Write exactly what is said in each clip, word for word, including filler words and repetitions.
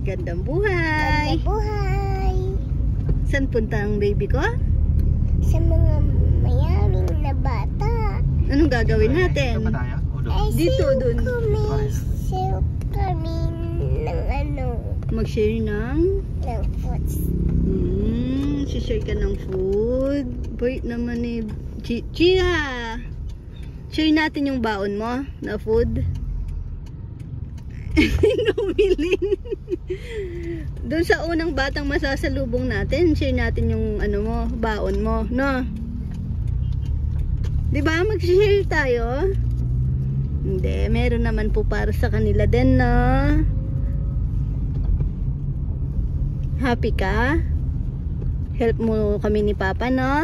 Magandang buhay. Magandang buhay. Saan punta ang baby ko? Sa mga mayaming na bata. Anong gagawin natin? Ay, Dito, sayo dun. kami. Sayo kami ng ano. Mag-share ng? Ng foods. Hmm, share ka ng food. Wait naman eh. Chi Chia! Share natin yung baon mo na food. Numilin. Doon sa unang batang masasalubong natin, share natin yung ano mo, baon mo, no? Di ba? Mag-share tayo? Hindi, meron naman po para sa kanila din, no? Happy ka? Help mo kami ni Papa, no?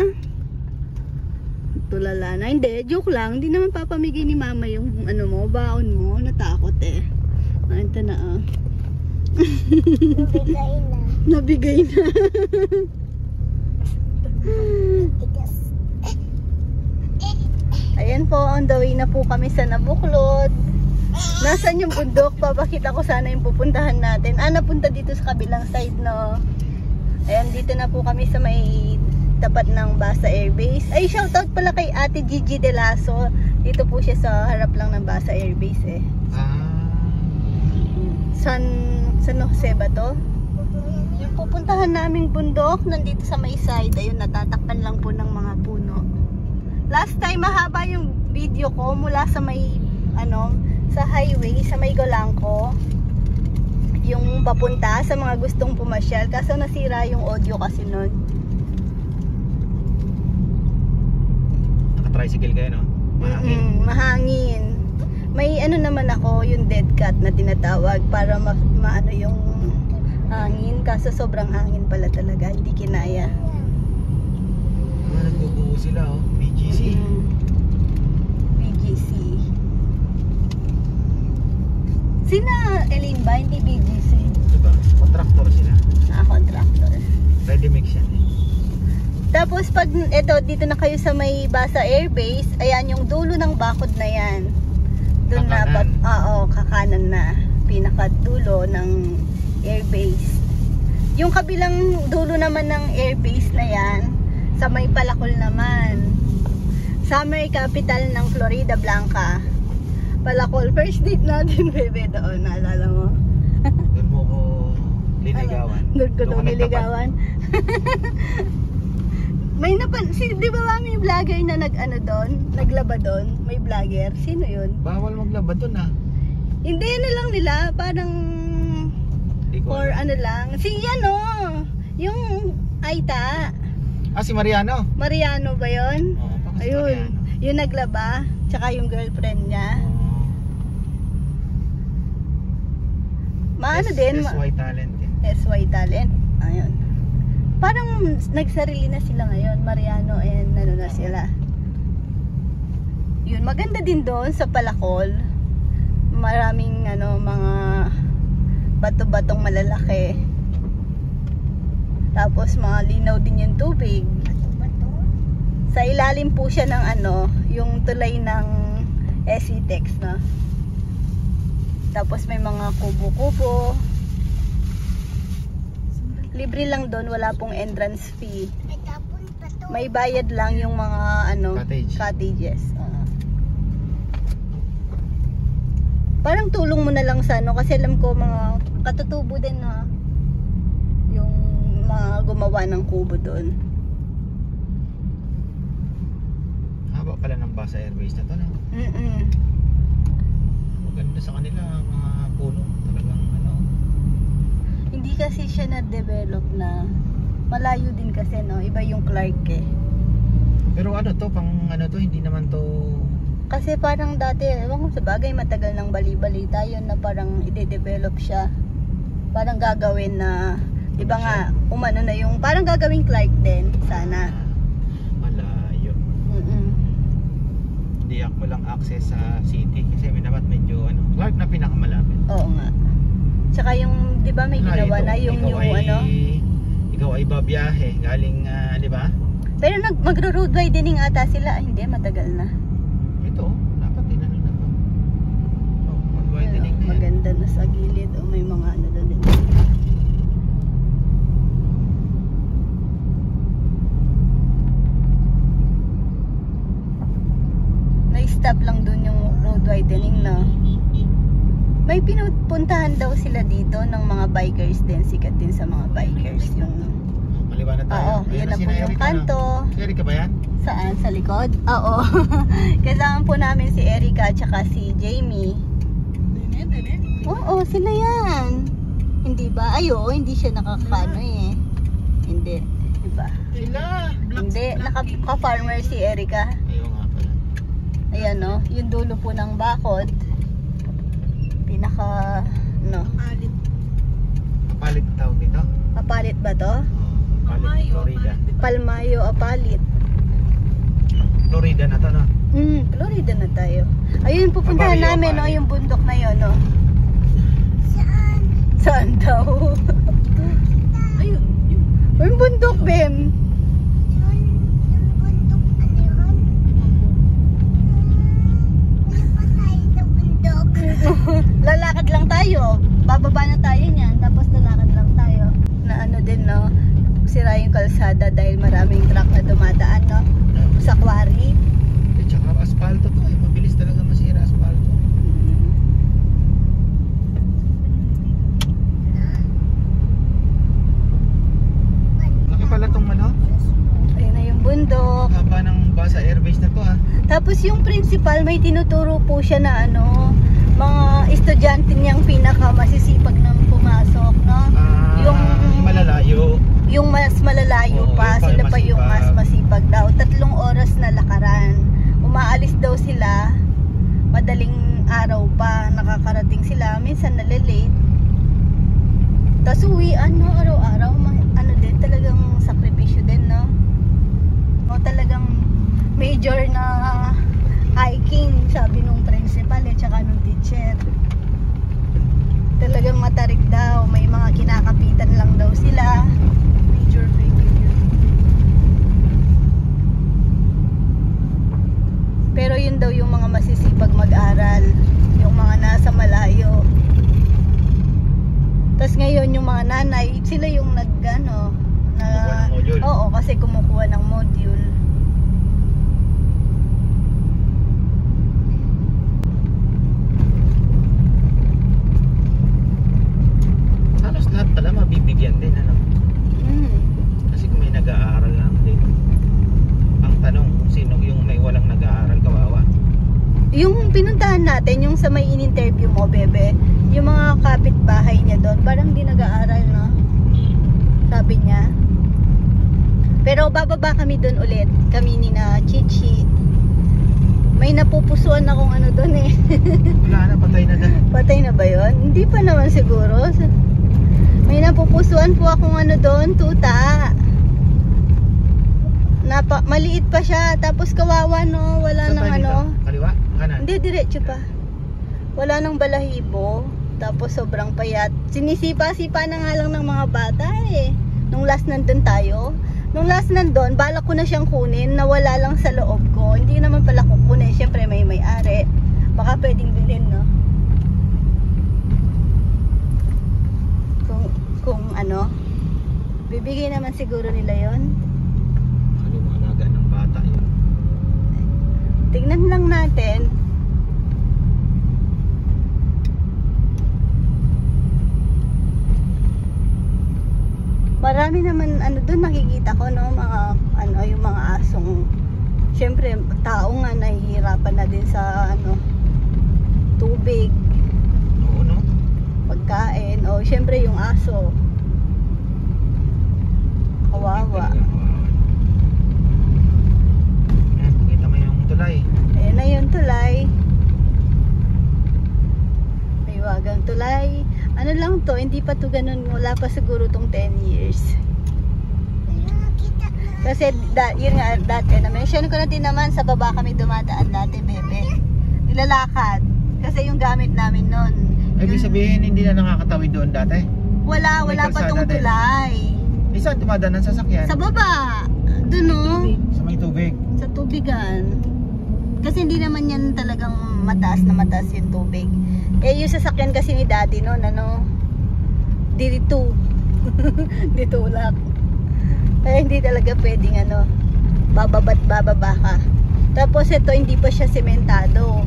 Tulala na. Hindi, joke lang. Hindi naman papamigay ni Mama yung ano mo, baon mo. Natakot eh. Ah, ito na ah. Nabigay na. Nabigay na. Tigas. Ayan po, on the way na po kami sa Nabuklod. Nasaan yung bundok? Papakita ko sana yung pupuntahan natin. Ah, napunta dito sa kabilang side, no? Ayan, dito na po kami sa may tapat ng Basa Airbase. Ay, shoutout pala kay Ate Gigi De Lasso. Dito po siya sa harap lang ng Basa Airbase eh. Ah. San, San Jose ba to? Yung pupuntahan naming bundok, nandito sa may side. Ayun, natatakpan lang po ng mga puno. Last time, mahaba yung video ko mula sa may, ano, sa highway, sa may Golangco. Yung papunta sa mga gustong pumasyal. Kaso nasira yung audio kasi nun. Naka-tricycle kayo, no? Mahangin. Mm-mm, mahangin. May ano naman ako, yung dead cat na tinatawag para ma maano yung hangin. Kaso sobrang hangin pala talaga. Hindi kinaya. Ah, nagbubuo sila, oh. B G C. Mm. B G C. Sina Elaine ba? Hindi B G C. Diba? Contractor sila. Ah, contractor. Ready mix yan eh. Tapos pag eto, dito na kayo sa may Basa Airbase, ayan yung dulo ng bakod na yan. Doon na, Kakanan. oo, kakanan na. Pinakadulo ng airbase. Yung kabilang dulo naman ng airbase na yan, sa may Palacol naman. Summer capital ng Florida Blanca. Palacol, first date natin, bebe, doon, naalala mo? Doon mo ko liligawan. Doon ko daw ka nagtapat. niligawan. May napan, si, di ba may vlogger na nag ano doon, naglaba doon, may vlogger, sino yun? Bawal maglaba doon, ah. Hindi, ano lang nila, parang Di ko or alam. ano lang, si ano, yung Aita, Ah, si Mariano. Mariano ba yun? Oo, baka si Ayun, Mariano. yung naglaba, tsaka yung girlfriend niya. Oo. Maano S- din, S Y talent eh. S Y talent, ayun. Parang nagsarili na sila ngayon, Mariano and ano na sila. Yun, maganda din doon sa Palacol. Maraming ano, mga bato-batong malalaki. Tapos mga linaw din yung tubig. Bato-bato. Sa ilalim po siya ng ano, yung tulay ng S E Tex, no? Tapos may mga kubo-kubo. Libre lang doon, wala pong entrance fee. May tapon pa to. May bayad lang yung mga ano, Cottage. cottages. Oo. Parang tulong mo na lang sa ano, kasi alam ko mga katutubo din na yung mga gumawa ng kubo doon. Haba pala ng Basa Airbase na to, no? Mm-mm. Maganda sa kanila, mga puno. Talagang ano. Hindi kasi siya na-develop na malayo din kasi, no? Iba yung Clark eh. Pero ano to, pang ano to, hindi naman to. Kasi parang dati, ewan ko sa bagay, matagal nang bali-bali tayo na parang i-develop siya. Parang gagawin na, iba nga, umano na yung, parang gagawin Clark din, sana. Malayo. Mm-mm. Hindi ako lang access sa city kasi may dapat medyo ano, Clark na pinakamalapit. Oo nga. Tsaka yung, di ba may Wala, ginawa ito, na yung, ikaw yung ay, ano. Ikaw ay babiyahe galing, ah, di ba? Pero nag, magro-road widening ata sila. Hindi, matagal na. Ito, dapat din ano na to. Oh, mag-widening na yan. Maganda na sa gilid. O may mga ano doon din. stop lang dun yung road widening na. May pinupuntahan daw sila dito ng mga bikers din. Sikat din sa mga bikers yung... Maliwanag tayo. Oo, Ayan yun na si po yung Erica, kanto. no? Si Erica ba yan? Saan? Sa likod? Oo. Kasama po namin si Erica at saka si Jamie. Oo, sila yan. Hindi ba? Ay, oo, hindi siya nakakano eh. Hindi. Diba? Sila! Hindi. Naka-farmer si Erica. Ayaw nga pala. Ayan no, yung dulo po ng bakod. Pinaka, no. Kapalit tawag dito? Apalit ba to? Oh, Kapalit, Florida. Palmayo, Apalit. Florida na to, no? Hmm, Florida na tayo. Ayun, pupuntahan Apalit, namin, no, Apalit. yung bundok na yun, no. Saan? Saan daw? Ayun. Yung bundok, Bem. Yun. Yung bundok. Ano yun? May pasay sa bundok. Lalakad lang tayo. Bababa na tayo niyan, tapos lalakad lang tayo. Na ano din, no, sira yung kalsada dahil maraming truck na dumadaan, no, sa quarry. Eh, tsaka asfalto to eh. Mabilis talaga masira asfalto. Laki pala tong ano? Ayun na yung bundok. Haba ng basa airbase na to ah. Tapos yung principal, may tinuturo po siya na ano, mga estudyante niyang pinaka masisipag nang pumasok, no? Ah, Yung malalayo. yung mas malalayo Oo, pa, yung sila pa yung mas masipag. masipag daw. Tatlong oras na lakaran. Umaalis daw sila, madaling araw pa, nakakarating sila, minsan nalilate. Tapos uwi, ano, araw-araw, ma- ano din, talagang sakripisyo din, no? O talagang major na hiking, sabi nung principal at saka nung teacher. Talagang matarik daw, may mga kinakapitan lang daw sila. Major hiking yun. Pero yun daw yung mga masisipag mag-aral, yung mga nasa malayo. Tapos ngayon yung mga nanay, sila yung nag ano, na, Kumukuha ng module. oo, kasi kumukuha ng module. Halos lahat pala mabibigyan din ano. Hmm. Kasi kung may nag-aaral lang din. Ang tanong kung sino yung may walang nag-aaral kawawa. Yung pinuntahan natin, yung sa may in-interview mo, bebe, yung mga kapitbahay niya doon, parang di nag-aaral, no? Sabi niya. Pero bababa kami doon ulit, kami ni na Chichi. May napupusuan akong ano doon eh. Wala na, patay na na. Patay na ba yun? Hindi pa naman siguro. May napupusuan po akong ano doon, tuta. Napa, maliit pa siya, tapos kawawa, no? Wala Saan nang tayo ano. dito? Kaliwa? Kanan? Hindi, diretso pa. Wala nang balahibo. Tapos sobrang payat. Sinisipa-sipa na nga lang ng mga bata eh. Nung last nandun tayo. Nung last nandun, balak ko na siyang kunin. Nawala lang sa loob ko. Hindi naman pala kukunin. Siyempre may may-ari. Baka pwedeng bilhin, no? Kung, kung ano, bibigay naman siguro nila yon. Kaliwanagan ng bata yun. Tignan lang natin. Marami naman ano doon nakikita ko, no, mga ano yung mga asong, syempre tao nga nahihirapan na din sa ano tubig, Oo, no? pagkain, o syempre yung aso kawawa. Ayan, pakita mo yung tulay. Ayan na yung tulay. May wagang tulay. Ano lang to, hindi pa to ganun, wala pa siguro tong ten years. Nakita na. Kasi da, yun nga dati, na-mention ko na din naman sa baba kami dumadaan dati, bebe. Nilalakad. Kasi yung gamit namin nun. Ibig sabihin, hindi na nakakatawid doon dati? Wala, May wala pa kalsada tong din. tulay. Eh, saan dumadaan ng sasakyan? Sa baba. Doon, no? Sa may tubig. Sa tubigan. Kasi hindi naman yan talagang mataas na mataas yung tubig. Eh, yung sasakyan kasi ni daddy noon, ano, dito. Dito lang. Eh, hindi talaga pwedeng, ano, bababat bababa ka. Tapos ito hindi pa siya sementado.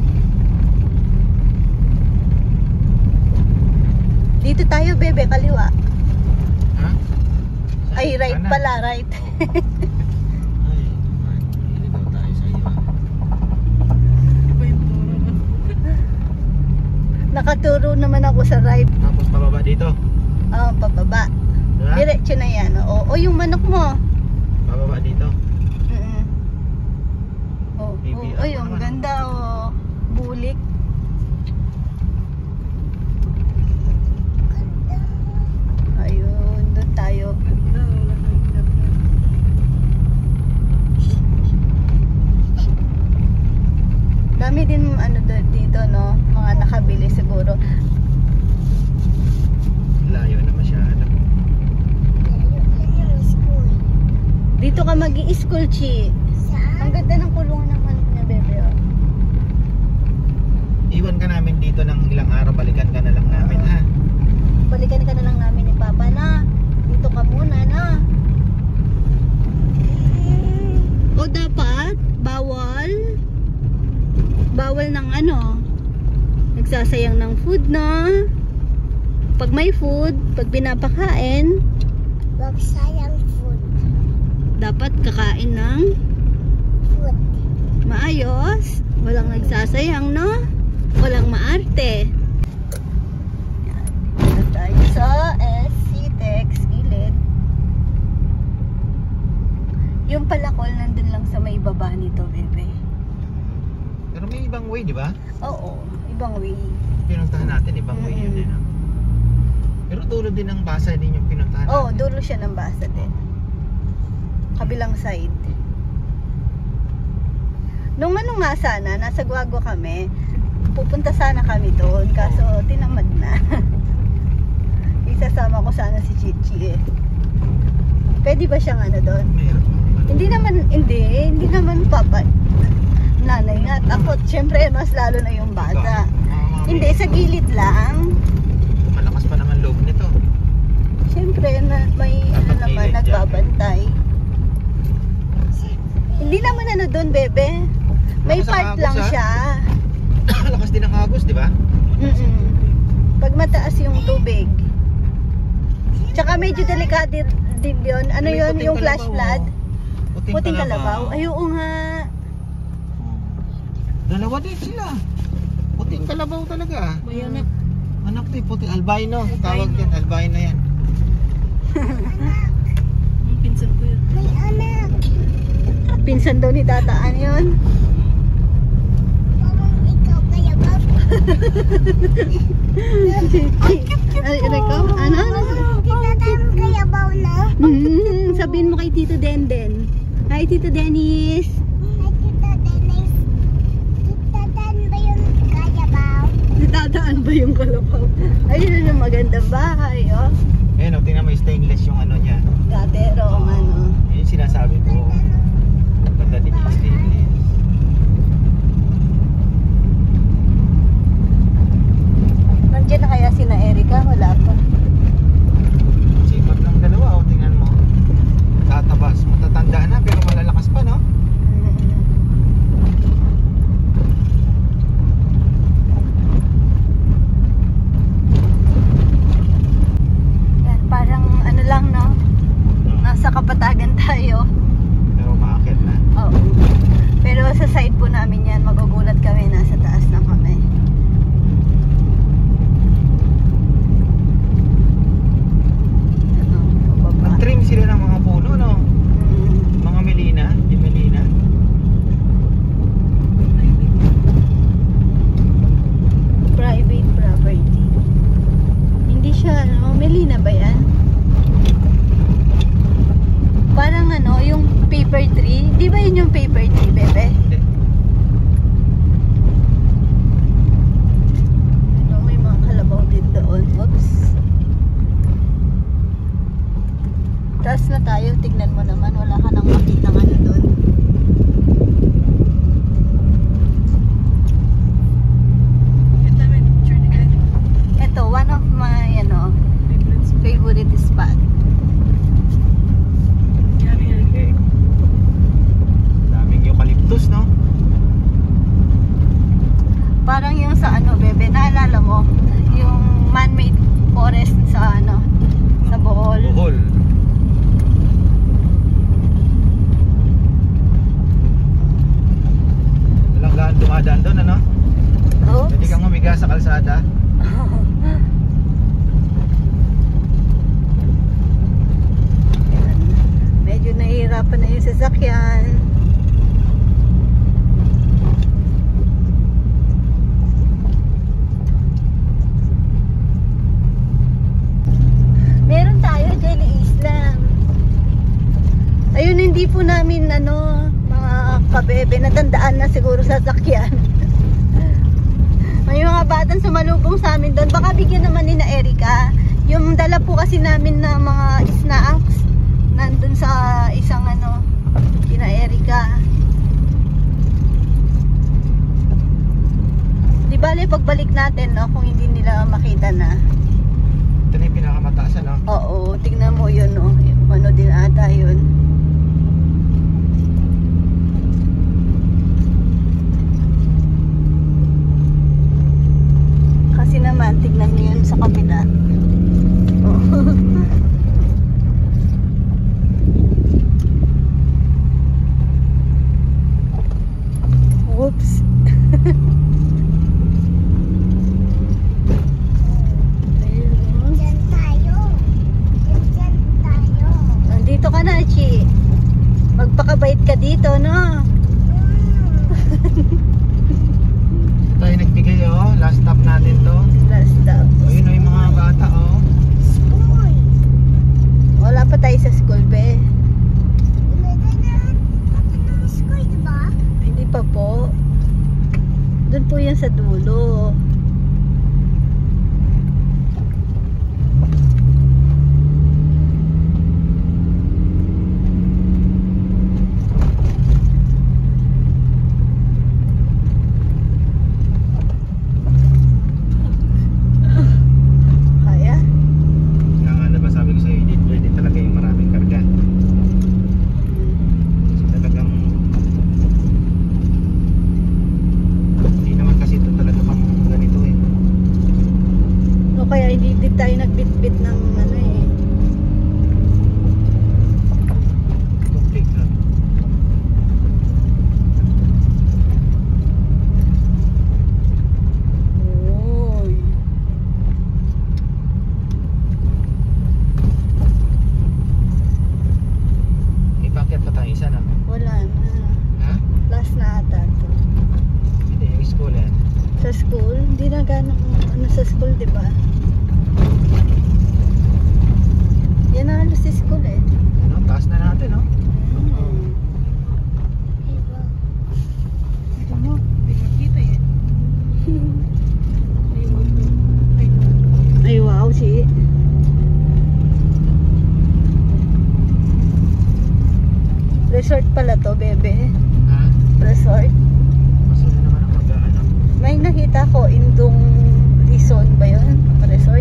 Dito tayo, bebe, kaliwa. Ha? Ay, right Kanan. pala, right. Ay, hindi daw tayo sa iyo. Nakaturo naman ako sa right. Tapos pababa dito. Oh, pababa. Diba? Diretso na yan. O, o yung manok mo. Pababa dito. Mm-mm. Oh, Baby, oh, ay, ako ang naman. ganda, oh. Bulik. Ayun, doon tayo. Dami din ano do- dito, no? Mga nakabili siguro. Layo na masyado. Yun yung school. Dito ka mag-i-school, Chi. Ang Saan? ganda ng kulungan ng manok niya, bebe, oh. Iwan ka namin dito ng ilang araw. Balikan ka na lang namin, ha? Balikan ka na lang namin ni Papa na. Dito ka muna, na. O dapat, bawal. Bawal ng ano, nagsasayang ng food, na. Pag may food, pag pinapakain, Wag sayang food. dapat kakain ng Food. maayos. Walang nagsasayang, no? Walang maarte. Yan. Dito tayo sa S C Tex gilid. Yung palakol nandun lang sa may baba nito, bebe. Pero may ibang way, di ba? Oo, ibang way. Pinuntahan natin, ibang way yun, Mm. eh, no? Pero dulo din ng Pasay din yung pinuntahan Oo, natin. dulo siya ng basa din. Kabilang side. Nung ano nga sana, nasa Guago kami, pupunta sana kami doon, kaso tinamad na. Isasama ko sana si Chichi eh. Pwede ba siyang ano doon? Mayroon. Hindi naman, hindi, hindi naman papa. Nanay nga, takot. Siyempre, mas lalo na yung bata. Hindi, sa gilid lang. Malakas pa naman loob nito. Siyempre, na, may ano Dapat naman, gilid dyan. nagbabantay. Hindi naman ano doon, bebe. May Lakas ang part agos, lang ah. siya. Lakas din ang agos, di ba? Mm-mm. Pag mataas yung tubig. Tsaka medyo delikado din yun. Ano May yun, puting yung flash kalabaw, flood? oh. Puting, Puting kalabaw? Ay, oo nga. Dalawa din sila. Puting kalabaw talaga. May anak. Anak din, puting albino. Tawag yan, albino yan. Pinsan ko yun. May anak. Pinsan daw ni tataan yun. Parang ikaw kaya ba? Ay, ano ko? Ano? Ano? Titatan kaya ba na? Hmm, sabihin mo kay Tito Denden. Hi, Tito Dennis. Ay, Tita Dennis. Titatan ba yung kaya ba? Natataan ba yung kalabaw? Ayun yung magandang bahay, oh. Ayun, oh, tingnan mo stainless yung ano niya. Gatero, Oo. ano. Yun yung sinasabi ko. Ganda din yung stainless. Nandiyan na kaya sina Erika? Wala pa. Sipat ng dalawa, oh, tingnan mo. Tatabas, matatanda na pero malalakas pa, no? Yan, parang ano lang, no? Nasa Kapatagan tayo. Pero maakit na. Oo. Pero sa side po namin yan, magugulat kami, nasa taas na kami. Ano, pababa. Nag-trim sila ng mga puno, no? Mm. Mga melina, yung melina. Private property. Hindi siya, ano, Melina ba yan? Parang ano, yung paper tree. Di ba yun yung paper tree, bebe? Hindi. Ano, may mga kalabaw din doon. Oops. Taas na tayo, tignan mo naman. Wala ka nang makita ano doon. Ito, one of my, ano, favorite spot. Okay. Daming eucalyptus, no? Hirapan na yung sasakyan. Meron tayo, Jelly Islam. Ayun, hindi po namin, ano, mga kabebe, natandaan na siguro sasakyan. May mga batang sumalubong sa amin doon. Baka bigyan naman ni na Erica. Yung dala po kasi namin na mga snacks, nandun sa isang, ano, kina Erica. Di bale, pagbalik natin, no, kung hindi nila makita na. Ito na yung pinakamataas, ano? Oo, tingnan mo yun, no. Ano din ata yun. Kasi naman, tignan mo yun sa kabila. Oh. Whoops. Diyan tayo. Diyan tayo. Nandito ka na, Chi. Magpakabait ka dito, no? Tayo nagbigay, oh. Last stop natin to. Last stop. O, yun o yung mga bata, oh. School. Wala pa tayo sa school, be. School, diba? Hindi pa po. Doon po yan sa dulo. Kaya? Kaya nga, diba sabi ko sa'yo, hindi pwede talaga yung maraming karga. Kasi talagang hindi naman kasi ito talaga pang ganito eh. O kaya hindi din tayo nagbitbit ng ano eh. Tubig na. Oy. Ipakyat pa tayo isa na. Wala na. Ha? Last na ata to. Hindi, yung school yan. Sa school, hindi na ganong ano sa school, di ba? Yan na halos sa school eh. Ano, taas na natin, no? Mm. Ito mo, hindi makita eh. Ay wow, si. Resort pala to, bebe. Ha? Resort. Kasi na naman ang mag-ano. May nakita ko, Indong Lison ba yun? Resort?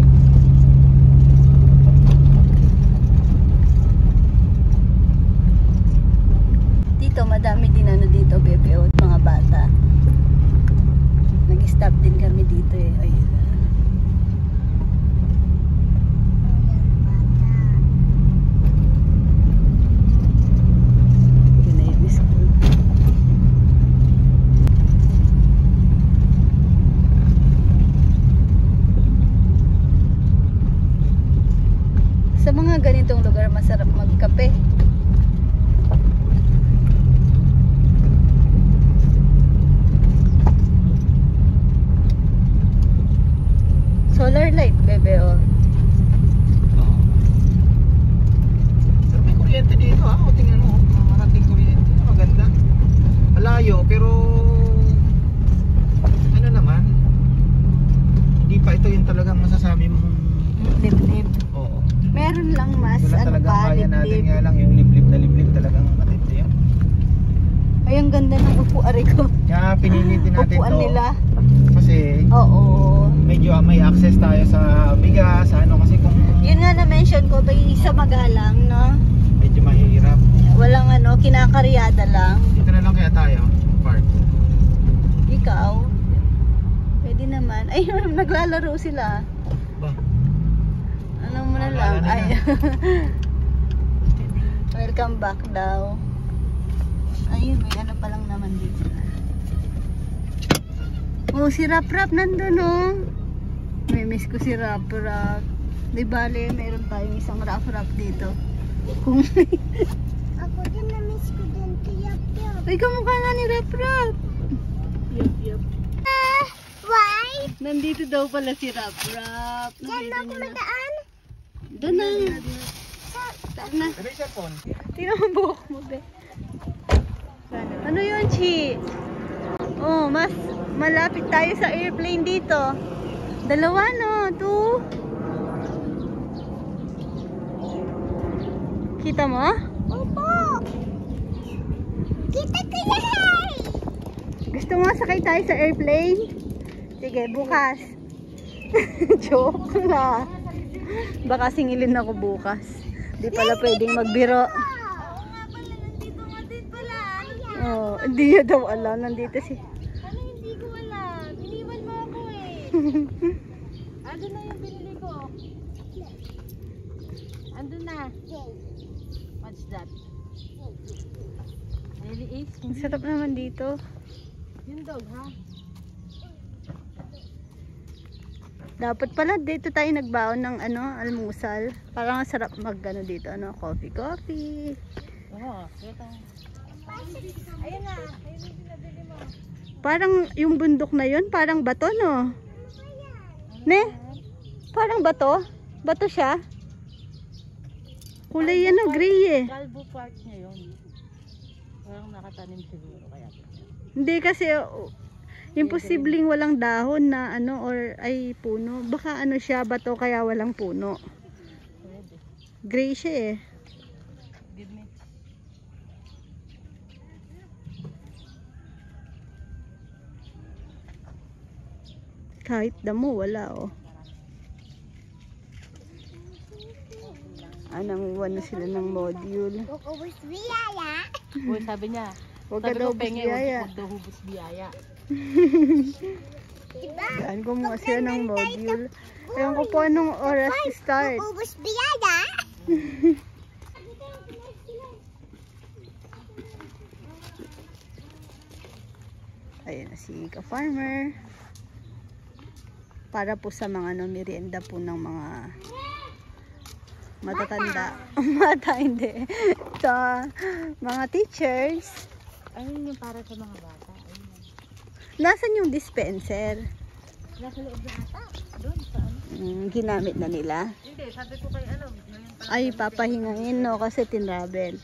Dito, madami din ano dito, bebe, o mga bata. Nag-stop din kami dito eh. Ayun. Yun na yung school. Sa mga ganitong lugar, masarap magkape. Solar light, bebe, oh. Oo. Pero may kuryente dito, ha? O, tingnan mo, oh. Marating kuryente. Maganda. Malayo, pero ano naman, hindi pa ito yung talagang masasabi mong Liblib. oo. Meron lang mas, Wala ano talagang pa, kaya natin liblib. nga lang yung liblib na liblib talagang matindi yun. Ay, ang ganda ng upuan ko. Kaya pinili din natin Upuan to nila. kasi Oo. medyo ah, may access tayo sa bigas, sa ano, kasi kung Yun nga na-mention ko, bay sa Magalang, no? medyo mahirap. Walang ano, kinakaryada lang. Dito na lang kaya tayo, park. Ikaw? Pwede naman. Ay, naglalaro sila. Ba, Ano mo na Wala lang. na Ay. nila. Welcome back daw. Ayun, may ano pa lang naman dito. Oh, si Rap Rap nandun, oh. May miss ko si Rap Rap. Di bale, meron tayong isang Rap Rap dito. Kung Ako Daddy, na-miss ko din si Yap Yap. Ay, kamukha nga ni Rap Rap. Yup, yup. Ah, why? Nandito daw pala si Rap Rap. Diyan Nakita ako niyo na. madaan. Doon na. Saan na? Sabi siya phone. Tingnan mo buhok mo, be. Ano yun, Chi? Oh, mas malapit tayo sa airplane dito. Dalawa, no? Two. Kita mo? Opo. Kita ko yan. Gusto mo sakay tayo sa airplane? Sige, bukas. Joke na. Baka singilin ako bukas. Di pala pwedeng magbiro. Oo nga pala, nandito nga din pala. Oh, hindi niya daw alam. Nandito si... Ano hindi ko alam? Iniwan mo ako eh. Andun na yung binili ko. Andun na. What's that? Really is? Ang sarap naman dito. Yung dog, ha? Dapat pala dito tayo nagbaon ng ano, almusal. Parang ang sarap mag ano dito, ano, coffee, coffee. Oo, ito. Ayun na, ayun yung pinabili mo. Parang yung bundok na yun, parang bato, no? Ne? Parang bato? Bato siya? Kulay yan, no? Gray eh. Calvo Park niya yun. Parang nakatanim siguro kaya. Hindi kasi, uh, imposibleng walang dahon na ano, or ay puno. Baka ano siya, bato kaya walang puno. Gray siya eh. Give me. Kahit damo, wala oh. Anong ano sila ng module. Ubus biyaya. Uy, sabi niya, Huwag ka sabi daw ko, penge, biyaya. huwag daw hubos biyaya. Diba? Daan kumuha sila ng module. Ewan ko po anong oras start. Ubus biyaya. Ayan na si ka-farmer. Para po sa mga no, merienda po ng mga matatanda. Mata, hindi. Sa mga teachers. Ayun yung para sa mga bata. Ayun. Nasaan yung dispenser? Nasa loob na ata. Doon, sa ano? Mm, ginamit na nila. Hindi, sabi ko kay ano, ngayon pa. Ay, papahingain no kasi tinravel.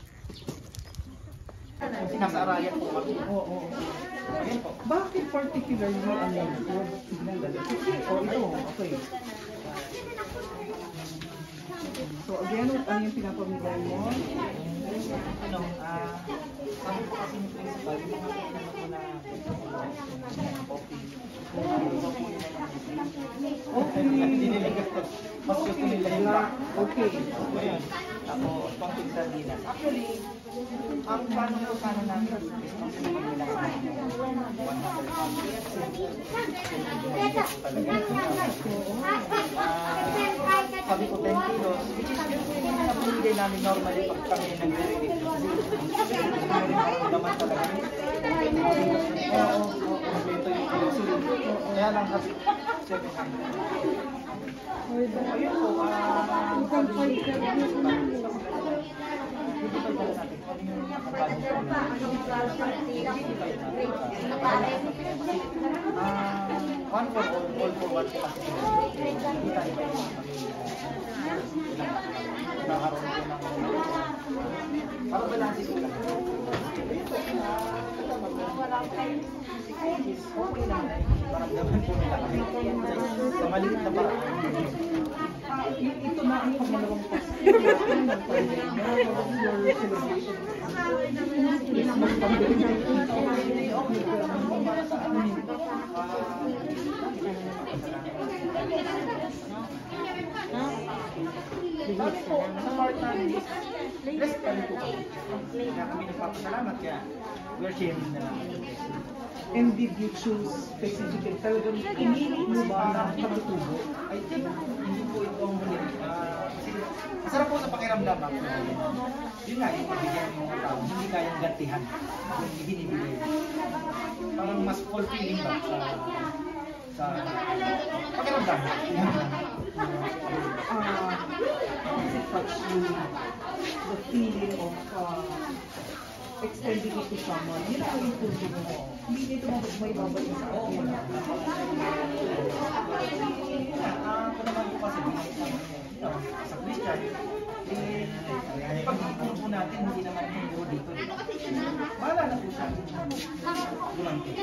Nasa Arayat po kami. Oo, oo. Bakit particularly ano yun? Signal dali? O ito, okay. So again, ano yung pinapamigay mo? Ano, ah, sabi ko kasi yung principal, yung mga ano ko na coffee. Okay. Diniligas ko. Mas gusto nila yung black. Okay. Ayan. Tapos, pang-pig sardinas. Actually, ang plano ko sana namin is pang nila one hundred sabi ko ten kilos, which is yung napamigay namin normally pag kami nagre-release. Kasi naman talaga. Oo, kompleto yung kilos. Kaya lang kasi seven hundred. So, ayun po, ah, one for all, all for one po kasi hindi tayo ba yung nakaroon ko ng para balansin ko lang. Is okay lang na maramdaman po nila kami sa maliit na paraan. Ito na ang pangalawang question. Your celebration. Christmas Sabi po, sa part namin is, blessed kami po kami. Kaya kami nagpapasalamat kaya we're sharing na namin. And did you choose specifically? Talagang pinili mo ba ang pagtutubo? I think, hindi po ito ang huli. Ah, kasi, masarap po sa pakiramdam ako. Yun nga, yung pabigyan ng mga tao, hindi kayang gantihan yung binibigay. Parang mas fulfilling ba sa sa pakiramdam. Ah, does it touch you, the feeling of uh, extending it to someone? Yun ang yung punto mo. Hindi nito may babalik sa akin. Ah, kung naman po kasi ito, sa Christian, eh, pag-ipon po natin, hindi naman po dito. Bahala na po siya. Bulang po.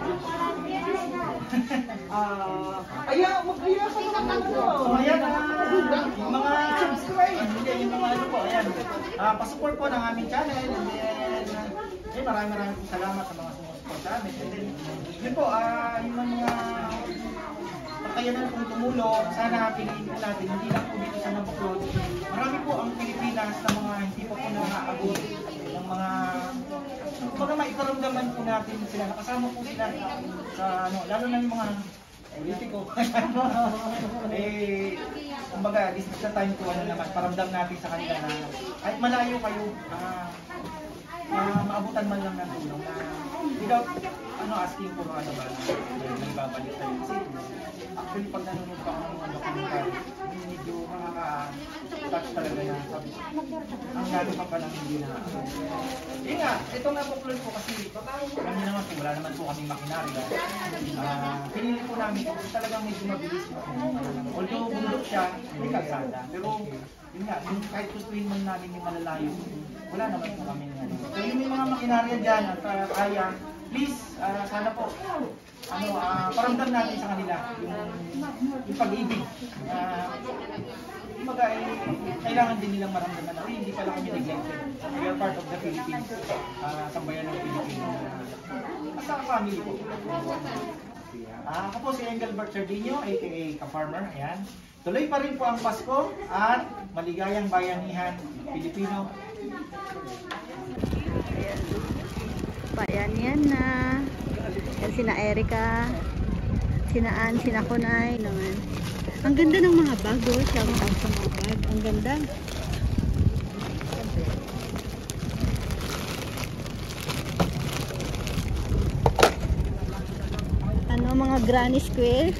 Ah, aya, mag-aya ka naman ano. So, ayan, ah, yung mga subscribe, hindi, yung mga ano po, ayan. Ah, pasupport po ng aming channel, and then, eh, maraming maraming po salamat sa mga sumusupport sa amin. And then, yun po, ah, yung mga kakayanan pong tumulong, sana piliin po natin, hindi lang po dito sa Nabuklod. Marami po ang Pilipinas na mga hindi po po nakakabot ng mga mga maikaramdaman po natin sila, nakasama po sila sa ano, lalo na yung mga politiko. Eh, kumbaga, this is the time to ano naman, paramdam natin sa kanila na kahit malayo kayo, ah, uh, maabutan man lang ng tulong na without ano, asking for ano ba, hindi babalik tayo. Kasi actually pag nanonood pa ako ng mga documentary, medyo makaka-touch talaga na sabi ko, ang lalo pa palang hindi na. Eh nga, ito nga po Claude po kasi, alam niyo naman po, wala naman po kami makinarya. Uh, pinili po namin kasi talagang medyo mabilis. Although bundok siya, may kalsada. Pero yun nga, yung kahit tutuin man namin yung malalayo, wala naman po kami ano. So yung may mga makinarya dyan at uh, kaya, please, uh, sana po, ano, uh, paramdam natin sa kanila yung, yung pag-ibig. Uh, Kumbaga, eh, kailangan din nilang maramdaman na, hindi pala kami neglected. We are part of the Philippines, uh, sambayan ng Pilipinas. Uh, at sa family po. Uh, ako po si Engelbert Sardinio, aka Ka-Farmer. Ayan. Tuloy pa rin po ang Pasko at maligayang bayanihan Pilipino. Ayan yan na. Yan sina Erica, sina Ann, sina Kunay naman. Ang ganda ng mga bag, oh. Shout out sa mga bag. Ang ganda. Ano, mga granny square.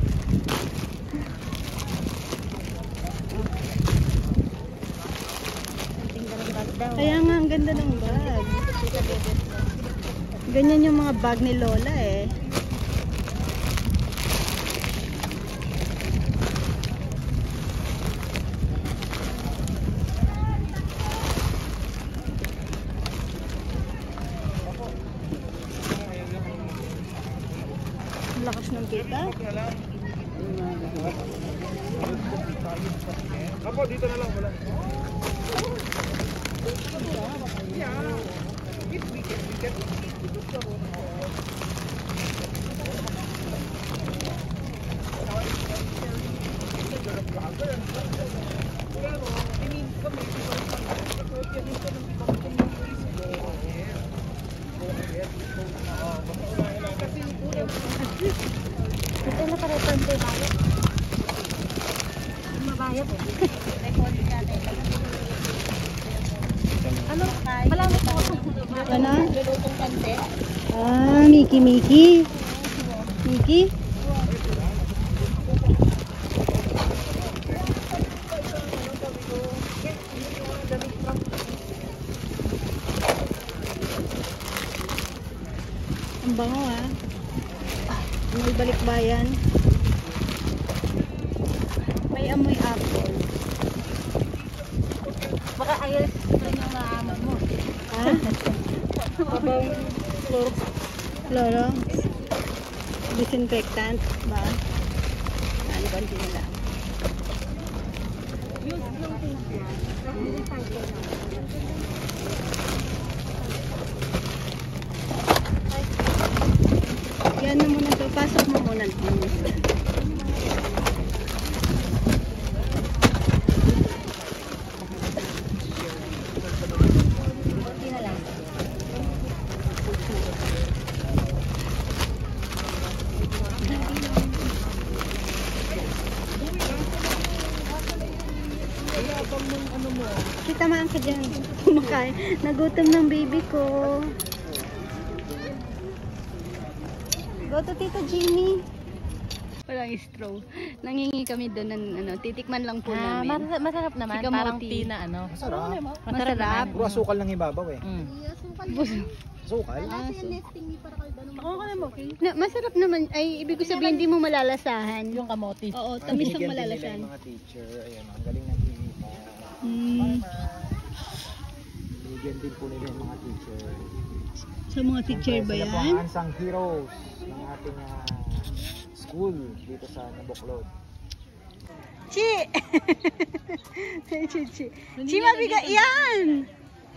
Kaya nga, ang ganda ng bag. Ganyan yung mga bag ni Lola eh. Lakas ng kita. Ako, dito na lang wala. Ito na para ito ang bayad. Mabayad eh. Ano? Malamit mo. Ano? Ah, Miki Miki. Miki? Ang bango ah. May balikbayan. May amoy apple. Baka ayos rin yung maamo mo. Ha? Abang Clorox. Clorox. Disinfectant ba? Ano ba nila? Yan na muna to. Pasok mo muna. Tamaan ka dyan. Kumakain. Nagutom ng baby ko. Go to Tita Jeannie. Walang straw. Nangingi kami doon ng ano, titikman lang po Ah, namin. masarap, masarap naman. Si Parang kamote. tea na ano. Masarap. Masarap naman. Puro asukal lang ibabaw eh. Mm. Asukal? Ah, so. Na, masarap naman. Ay, ibig ko sabihin, hindi mo malalasahan. Yung kamote. Oo, Ang tamis ang binigyan din nila malalasahan. yung mga teacher. Ayan, ang galing ng T V pa. Hmm. Binigyan din po nila yung mga teacher. Sa mga teacher ba Sila po yan? ang unsung heroes ng ating ah, school dito sa Nabuklod. Chi! Chi, chi. Chi, mabiga. Yan!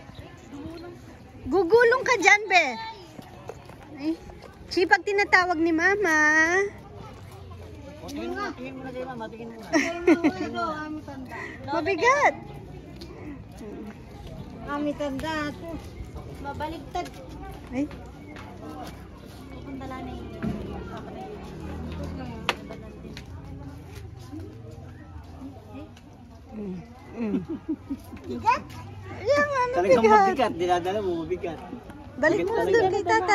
Gugulong ka dyan, be. Ay. Chi, pag tinatawag ni mama. Tingin mo, tingin mo na kayo mama, tingin mo na. Mabigat. Kami tanda. Mabaligtad. Ay. Pundala na yun. Mm. Mm. Bigat? Yan nga, Talagang mabigat. mabigat, dinadala mo mabigat. Balik mo na doon kay tata.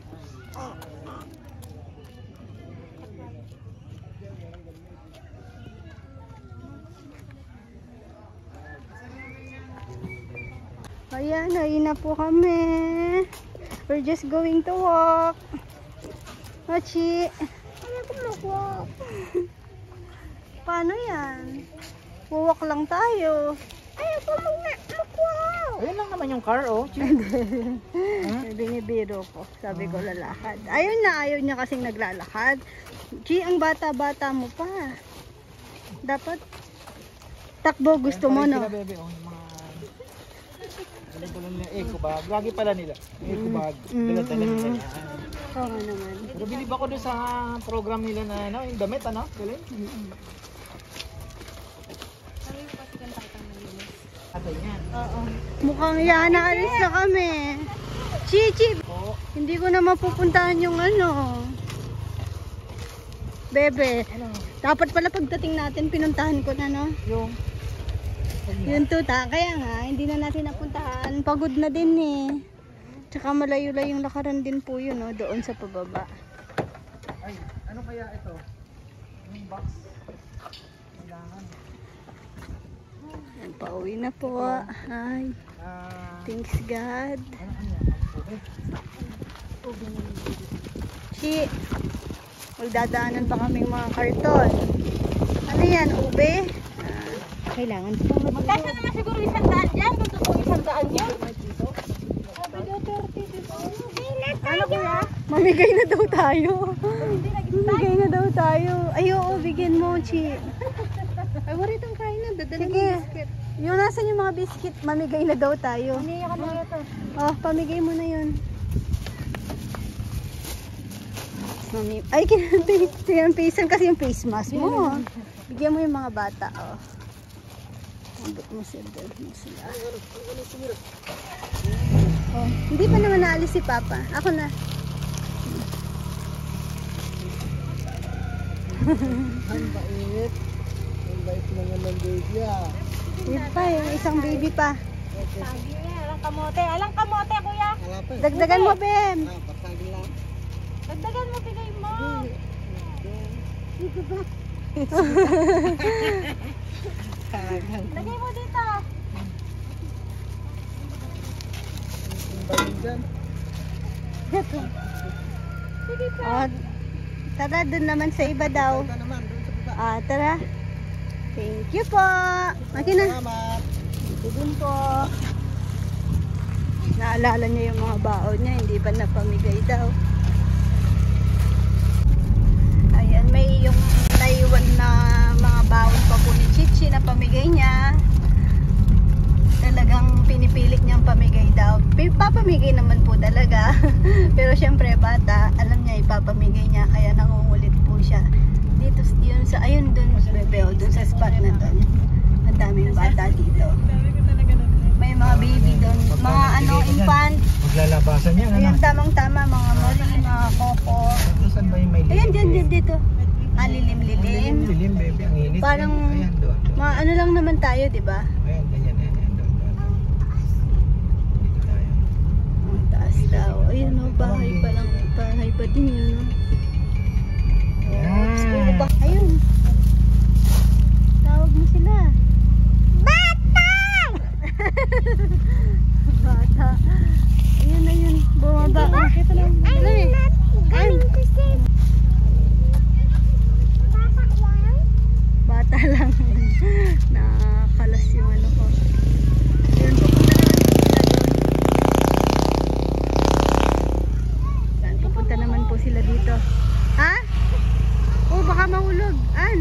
Ayan, ayun na po kami. We're just going to walk. Machi. Ayaw ko mag-walk. Paano yan? Walk lang tayo. Ayaw ko mag-walk. Ayun lang naman yung car, oh. Binibiro ko. Sabi ko lalakad. Ayaw na, ayaw niya kasing naglalakad. Chi, ang bata-bata mo pa. Dapat takbo gusto mo, no? Sila, bebe, oh, yung mga... Alam ko lang nila, eco bag. Lagi pala nila. Eco bag. Mm. Dala-dala nila yan. Oo nga naman. Pero bilib ako doon sa program nila na, ano, yung damit, ano? Galing. Ato yan. Oo. Mukhang yan, naalis na kami. Chichi, Oo. hindi ko na mapupuntahan yung ano. Bebe, Ano? dapat pala pagdating natin, pinuntahan ko na, no? Yung... Yun tuta, kaya nga, hindi na natin napuntahan. Pagod na din eh. Tsaka malayo-layo yung lakaran din po yun, no? Doon sa pababa. Ay, ano kaya ito? Yung box. Kailangan. Yan, pauwi na po. Ay, Ah... thanks God. ano ano yan? Okay. Si, magdadaanan pa kaming mga karton. Ano yan, ube? Ah, kailangan po mag- Magkasa naman siguro isang daan dyan. Kung totoo isang daan yun. Ano kuya? Mamigay na daw tayo. Mamigay na daw tayo. Ay, oo, bigyan mo, Chi. Ay, wala itong kain na. Dadala ng biscuit. Yung nasan yung mga biscuit, mamigay na daw tayo. Niya ka na ito. Oh, pamigay mo na yun. Mami, ay, kinampisan kasi yung face mask mo. Bigyan mo yung mga bata, oh. Ambot mo sila, mo sila. Oh, hindi pa naman naalis si Papa. Ako na. Ang bait. Ang bait naman ng baby ah. Hindi pa, yung isang baby pa. Sabi niya, alang kamote. Alang kamote, kuya. Dagdagan mo, Bem. Dagdagan mo, bigay mo. Lagay mo dito. Sige pa. Oh, tara, dun naman sa iba daw. Ah, tara. Thank you po. Maki na. Ito din po. Naalala niya yung mga baon niya, hindi pa napamigay daw. Ayan, may yung naiwan na mga baon pa po ni Chichi na pamigay niya. Talagang pinipilit niyang pamigay daw. Papamigay naman po talaga. Pero syempre bata, alam niya ipapamigay niya, kaya nangungulit po siya. Dito yun sa, ayun dun, bebe, oh, dun sa spot na dun. Ang daming bata dito. May mga baby dun, mga ano, infant. Maglalabasan yan, ano? Ayan, tamang-tama, mga mori, mga koko. Saan ba yung may Ayan, dyan, dyan, dito. Ah, lilim-lilim. Lilim, baby, ang init. Parang, Ayan, doon, doon. mga ano lang naman tayo, di ba? Ayan, ganyan, ayan, ayan, doon, doon. Dito tayo. Ang taas daw. Ayun, oh, bahay pa lang. Bahay pa din yun, oh. Ayan. Ba- Ayun. Tawag mo sila. Bata! Bata. Ayun, ayun. Bumaba. Nakita lang. Dali. Ay. Bata lang. Nakakalas yung ano ko. Ayun, pupunta naman po sila dito. Yan, pupunta naman po sila dito. Ha? Oh, baka mahulog. An?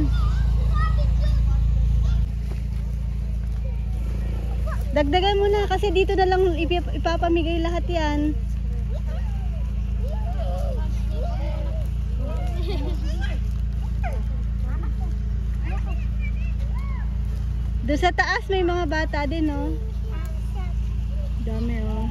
Dagdagan mo na kasi dito na lang ipip- ipapamigay lahat yan. Doon sa taas may mga bata din, oh. Dami, oh.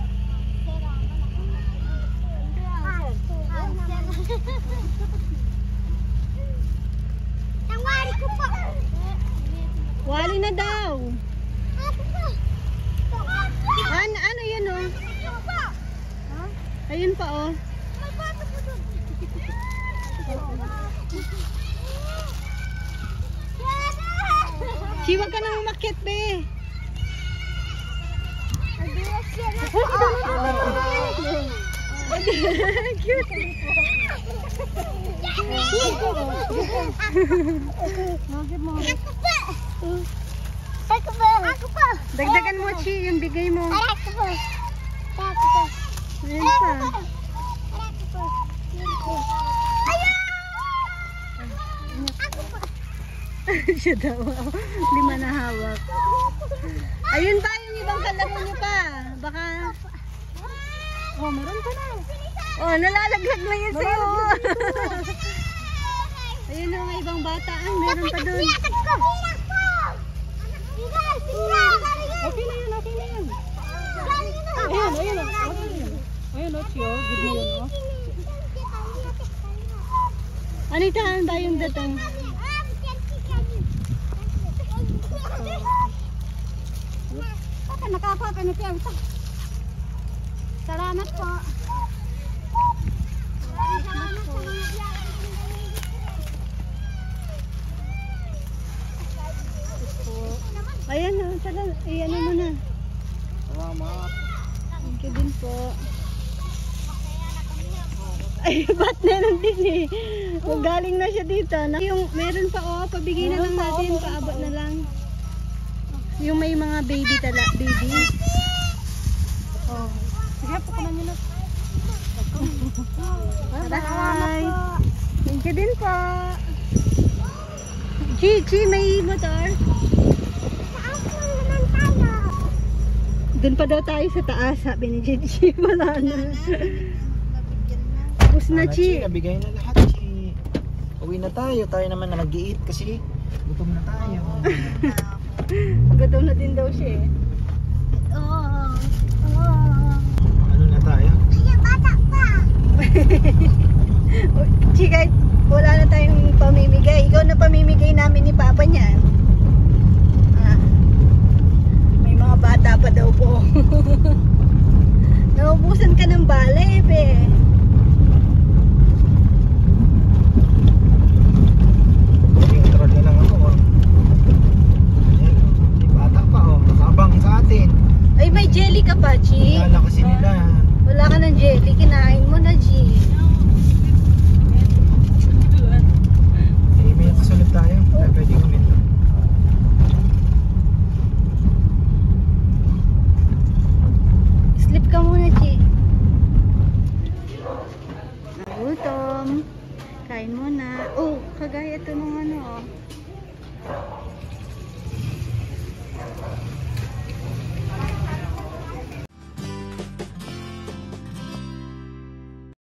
Wali na daw. Ano, ano yan, oh? Ayun pa, oh. Chi, wag ka nang umakyat, be. Cute. Dagdagan mo, Chi, yung bigay mo. Ayun pa. Siya daw. Lima na hawak. Ayun pa, yung ibang kalaro niyo pa. Baka... Oh, meron pa na. Oh, nalalaglag na yan sa'yo. Ayun yung ibang bata. Ay, meron pa doon. Okay na yun, okay na yun. Ayun, ayun, ayun. Ayun, oh, Chio. Good mo yun, oh. Ano itahan ba yung datang? Nakapapa na siya. Salamat po. Salamat po. Ayan na, salamat. Ayan na muna. Salamat. Thank you din po. Ay, ba't meron din eh. Galing na siya dito. Yung meron pa, oh, pabigay na lang natin. Paabot na lang. Yung may mga baby tala, baby. Oh. Sige, pukunan nyo na. Bye. Thank you din po. Chi, Chi, may motor. Doon pa daw tayo sa taas, sabi ni Chi. Wala na. Tapos na, Chi. Nabigay na lahat, Chi. Uwi na tayo. Tayo naman na mag-i-eat kasi gutom na tayo. Gutom na din daw siya eh. Oh. Oh. Ano na tayo? Ay, bata pa. Chi, kahit wala na tayong pamimigay. Ikaw na pamimigay namin ni Papa niyan. Ah. May mga bata pa daw po. Naubusan ka ng balay, pe. Intro na lang ako. Ayan, may bata pa, oh. Nakabang sa atin. Ay, may jelly ka pa, Chi? Kala kasi nila. Wala ka ng jelly. Kinain mo na, Chi. Eh, may kasunod tayo. Kaya pwede ulit. Sleep ka muna, Chi. Nagutom. Kain muna. Oh, kagaya ito